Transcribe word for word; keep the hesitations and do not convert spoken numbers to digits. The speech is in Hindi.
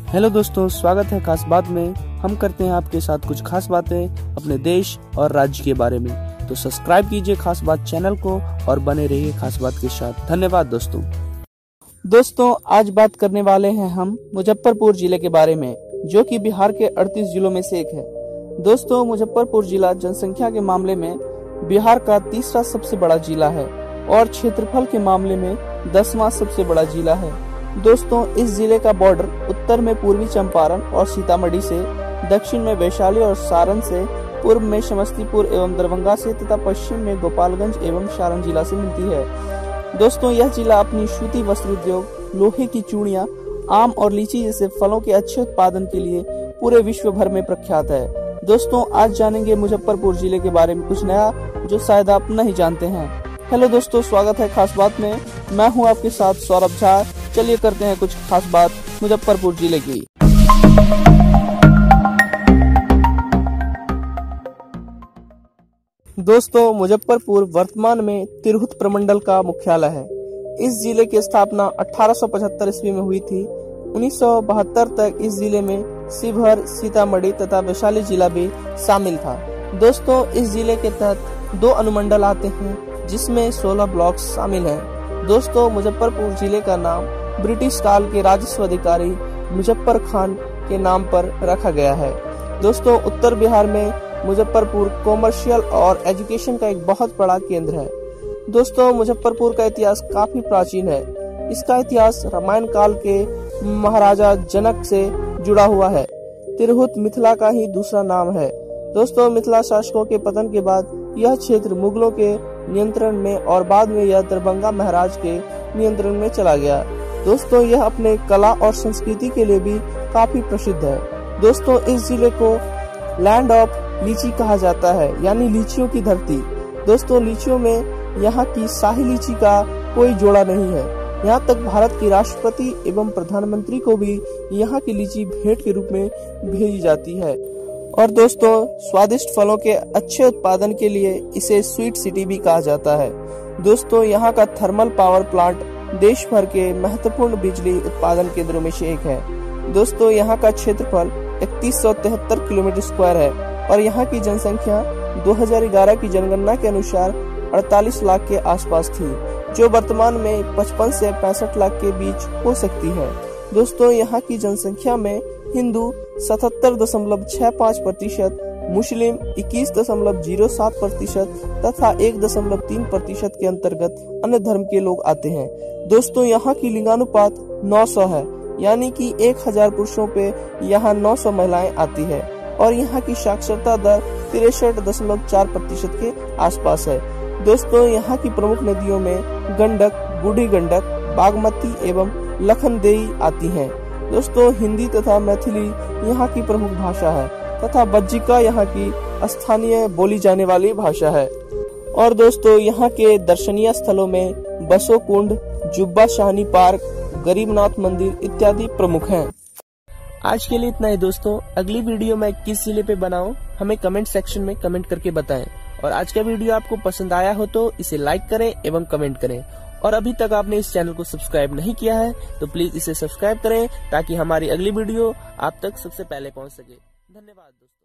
हेलो दोस्तों, स्वागत है खास बात में। हम करते हैं आपके साथ कुछ खास बातें अपने देश और राज्य के बारे में। तो सब्सक्राइब कीजिए खास बात चैनल को और बने रहिए खास बात के साथ। धन्यवाद दोस्तों। दोस्तों आज बात करने वाले हैं हम मुजफ्फरपुर जिले के बारे में, जो कि बिहार के अड़तीस जिलों में से एक है। दोस्तों मुजफ्फरपुर जिला जनसंख्या के मामले में बिहार का तीसरा सबसे बड़ा जिला है और क्षेत्रफल के मामले में दसवां सबसे बड़ा जिला है। दोस्तों इस जिले का बॉर्डर उत्तर में पूर्वी चंपारण और सीतामढ़ी से, दक्षिण में वैशाली और सारण से, पूर्व में समस्तीपुर एवं दरभंगा से तथा पश्चिम में गोपालगंज एवं सारण जिला से मिलती है। दोस्तों यह जिला अपनी सूती वस्त्र उद्योग, लोहे की चूड़ियां, आम और लीची जैसे फलों के अच्छे उत्पादन के लिए पूरे विश्व भर में प्रख्यात है। दोस्तों आज जानेंगे मुजफ्फरपुर जिले के बारे में कुछ नया जो शायद आप नहीं जानते हैं। हेलो दोस्तों, स्वागत है खास बात में। मैं हूं आपके साथ सौरभ झा। चलिए करते हैं कुछ खास बात मुजफ्फरपुर जिले की। दोस्तों मुजफ्फरपुर वर्तमान में तिरहुत प्रमंडल का मुख्यालय है। इस जिले की स्थापना अठारह सौ पचहत्तर ईस्वी में हुई थी। उन्नीस सौ बहत्तर तक इस जिले में शिवहर, सीतामढ़ी तथा वैशाली जिला भी शामिल था। दोस्तों इस जिले के तहत दो अनुमंडल आते हैं, जिसमें सोलह ब्लॉक शामिल हैं। दोस्तों मुजफ्फरपुर जिले का नाम ब्रिटिश काल के राजस्व अधिकारी मुजफ्फर खान के नाम पर रखा गया है। दोस्तों उत्तर बिहार में मुजफ्फरपुर कॉमर्शियल और एजुकेशन का एक बहुत बड़ा केंद्र है। दोस्तों मुजफ्फरपुर का इतिहास काफी प्राचीन है। इसका इतिहास रामायण काल के महाराजा जनक से जुड़ा हुआ है। तिरहुत मिथिला का ही दूसरा नाम है। दोस्तों मिथिला शासकों के पतन के बाद यह क्षेत्र मुगलों के नियंत्रण में और बाद में यह दरभंगा महाराज के नियंत्रण में चला गया। दोस्तों यह अपने कला और संस्कृति के लिए भी काफी प्रसिद्ध है। दोस्तों इस जिले को लैंड ऑफ लीची कहा जाता है, यानी लीचियों की धरती। दोस्तों लीचियों में यहाँ की शाही लीची का कोई जोड़ा नहीं है। यहाँ तक भारत के राष्ट्रपति एवं प्रधानमंत्री को भी यहाँ की लीची भेंट के रूप में भेजी जाती है। और दोस्तों स्वादिष्ट फलों के अच्छे उत्पादन के लिए इसे स्वीट सिटी भी कहा जाता है। दोस्तों यहाँ का थर्मल पावर प्लांट देश भर के महत्वपूर्ण बिजली उत्पादन केंद्रों में से एक है। दोस्तों यहाँ का क्षेत्रफल इकतीस सौ तिहत्तर किलोमीटर स्क्वायर है और यहाँ की जनसंख्या दो हज़ार ग्यारह की जनगणना के अनुसार अड़तालीस लाख के आसपास थी, जो वर्तमान में पचपन से पैंसठ लाख के बीच हो सकती है। दोस्तों यहाँ की जनसंख्या में हिंदू सतहत्तर दशमलव छह पाँच प्रतिशत, मुस्लिम इक्कीस दशमलव जीरो सात प्रतिशत तथा एक दशमलव तीन प्रतिशत के अंतर्गत अन्य धर्म के लोग आते हैं। दोस्तों यहाँ की लिंगानुपात नौ सौ है, यानी कि एक हजार पुरुषों पे यहाँ नौ सौ महिलाएं आती है और यहाँ की साक्षरता दर तिरसठ दशमलव चार प्रतिशत के आसपास है। दोस्तों यहाँ की प्रमुख नदियों में गंडक, बूढ़ी गंडक, बागमती एवं लखनदेई आती हैं। दोस्तों हिंदी तथा मैथिली यहाँ की प्रमुख भाषा है तथा बज्जिका यहाँ की स्थानीय बोली जाने वाली भाषा है। और दोस्तों यहाँ के दर्शनीय स्थलों में बसो कुंड, जुब्बा शाहनी पार्क, गरीबनाथ मंदिर इत्यादि प्रमुख हैं। आज के लिए इतना ही दोस्तों। अगली वीडियो मैं किस जिले पे बनाऊं हमें कमेंट सेक्शन में कमेंट करके बताएं। और आज का वीडियो आपको पसंद आया हो तो इसे लाइक करें एवं कमेंट करें। और अभी तक आपने इस चैनल को सब्सक्राइब नहीं किया है तो प्लीज इसे सब्सक्राइब करें, ताकि हमारी अगली वीडियो आप तक सबसे पहले पहुंच सके। धन्यवाद दोस्तों।